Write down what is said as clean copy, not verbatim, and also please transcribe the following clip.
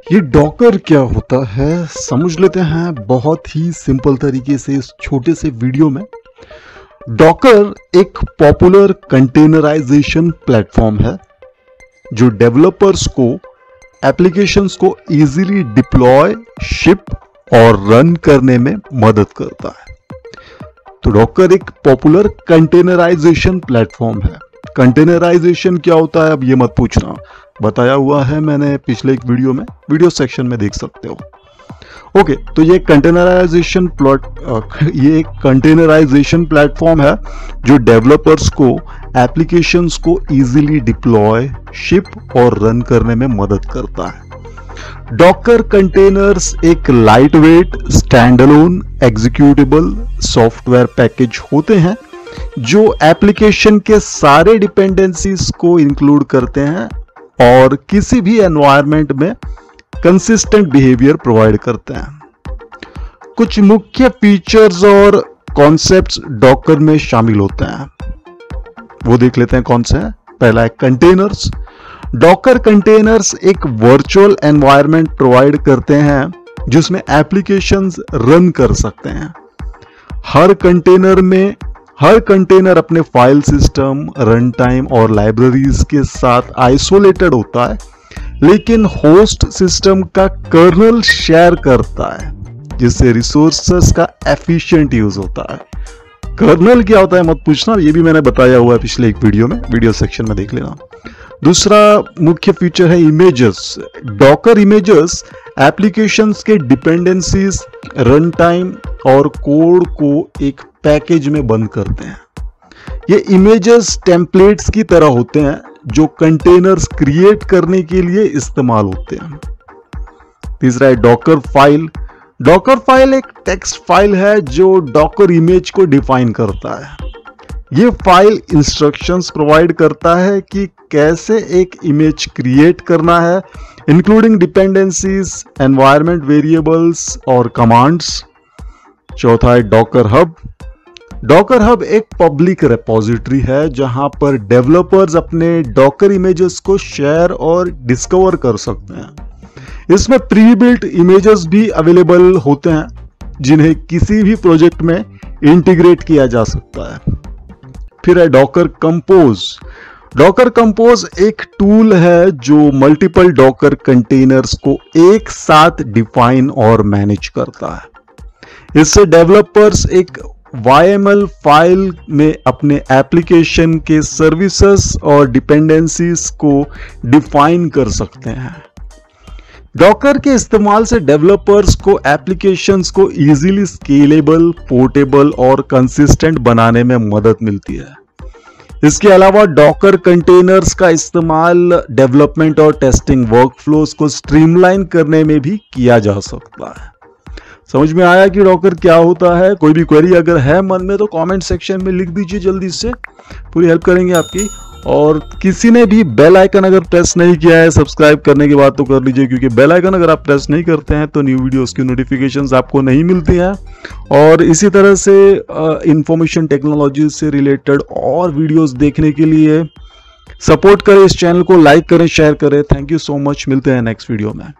ये डॉकर क्या होता है समझ लेते हैं बहुत ही सिंपल तरीके से इस छोटे से वीडियो में। डॉकर एक पॉपुलर कंटेनराइजेशन प्लेटफॉर्म है जो डेवलपर्स को एप्लीकेशंस को इजीली डिप्लॉय, शिप और रन करने में मदद करता है। तो डॉकर एक पॉपुलर कंटेनराइजेशन प्लेटफॉर्म है। कंटेनराइजेशन क्या होता है अब ये मत पूछना, बताया हुआ है मैंने पिछले एक वीडियो में, वीडियो सेक्शन में देख सकते हो। ओके, तो ये एक कंटेनराइजेशन प्लेटफॉर्म है जो डेवलपर्स को एप्लीकेशंस को इजीली डिप्लॉय, शिप और रन करने में मदद करता है। डॉकर कंटेनर्स एक lightweight standalone executable software package होते हैं जो एप्लीकेशन के सारे डिपेंडेंसीज को इंक्लूड करते हैं और किसी भी एनवायरनमेंट में कंसिस्टेंट बिहेवियर प्रोवाइड करते हैं। कुछ मुख्य फीचर्स और कॉन्सेप्ट्स डॉकर में शामिल होते हैं, वो देख लेते हैं कौन से हैं। पहला है कंटेनर्स। डॉकर कंटेनर्स एक वर्चुअल एनवायरनमेंट प्रोवाइड करते हैं जिसमें एप्लीकेशंस रन कर सकते हैं। हर कंटेनर अपने फाइल सिस्टम, रन टाइम और लाइब्रेरीज के साथ आइसोलेटेड होता है, लेकिन होस्ट सिस्टम का कर्नल शेयर करता है जिससे रिसोर्सेस का एफिशिएंट यूज होता है। कर्नल क्या होता है मत पूछना, ये भी मैंने बताया हुआ है पिछले एक वीडियो में, वीडियो सेक्शन में देख लेना। दूसरा मुख्य फीचर है इमेजेस। डॉकर इमेजेस एप्लीकेशंस के डिपेंडेंसीज, रन टाइम और कोड को एक पैकेज में बंद करते हैं। ये इमेजेस टेम्पलेट्स की तरह होते हैं जो कंटेनर्स क्रिएट करने के लिए इस्तेमाल होते हैं। तीसरा है डॉकर फाइल। डॉकर फाइल एक टेक्स्ट फाइल है जो डॉकर इमेज को डिफाइन करता है। ये फाइल इंस्ट्रक्शंस प्रोवाइड करता है कि कैसे एक इमेज क्रिएट करना है, इंक्लूडिंग डिपेंडेंसीज, एनवायरनमेंट वेरिएबल्स और कमांड्स। चौथा है डॉकर हब। डॉकर हब एक पब्लिक रेपोजिटरी है जहां पर डेवलपर्स अपने डॉकर इमेजेस को शेयर और डिस्कवर कर सकते हैं। इसमें प्री बिल्ट इमेजेस भी अवेलेबल होते हैं जिन्हें किसी भी प्रोजेक्ट में इंटीग्रेट किया जा सकता है। फिर है डॉकर कंपोज। डॉकर कंपोज एक टूल है जो मल्टीपल डॉकर कंटेनर्स को एक साथ डिफाइन और मैनेज करता है। इससे डेवलपर्स एक YML फाइल में अपने एप्लीकेशन के सर्विसेज और डिपेंडेंसीज को डिफाइन कर सकते हैं। डॉकर के इस्तेमाल से डेवलपर्स को एप्लीकेशंस को इजीली स्केलेबल, पोर्टेबल और कंसिस्टेंट बनाने में मदद मिलती है। इसके अलावा डॉकर कंटेनर्स का इस्तेमाल डेवलपमेंट और टेस्टिंग वर्कफ्लोज को स्ट्रीमलाइन करने में भी किया जा सकता है। समझ में आया कि डॉकर क्या होता है? कोई भी क्वेरी अगर है मन में तो कमेंट सेक्शन में लिख दीजिए, जल्दी से पूरी हेल्प करेंगे आपकी। और किसी ने भी बेल आइकन अगर प्रेस नहीं किया है सब्सक्राइब करने के बाद तो कर लीजिए, क्योंकि बेल आइकन अगर आप प्रेस नहीं करते हैं तो न्यू वीडियोस की नोटिफिकेशंस आपको नहीं मिलती हैं। और इसी तरह से इंफॉर्मेशन टेक्नोलॉजी से रिलेटेड और वीडियोस देखने के लिए सपोर्ट करें, इस चैनल को लाइक करें, शेयर करें। थैंक यू सो मच, मिलते हैं नेक्स्ट वीडियो में।